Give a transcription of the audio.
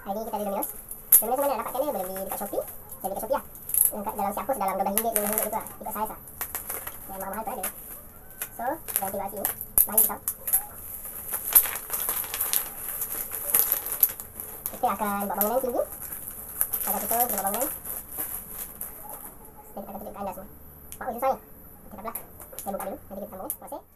Hari ni kita ada Domino's. Domino's mana nak dapatkan dia? Boleh beli dekat Shopee. Saya beli dekat Shopee lah. Dekat dalam siapus dalam RM12, RM15 gitu lah. Ikut saiz lah. Yang mahal-mahal tu ada. So, jangan tengok kat sini. Bahan kita. Kita akan buat bangunan tinggi. Pada kita buat bangunan. Kita akan tunjukkan anda semua. Buat susah ni. Kita tak belah. Saya buka dulu. Nanti kita sambung. Terima kasih.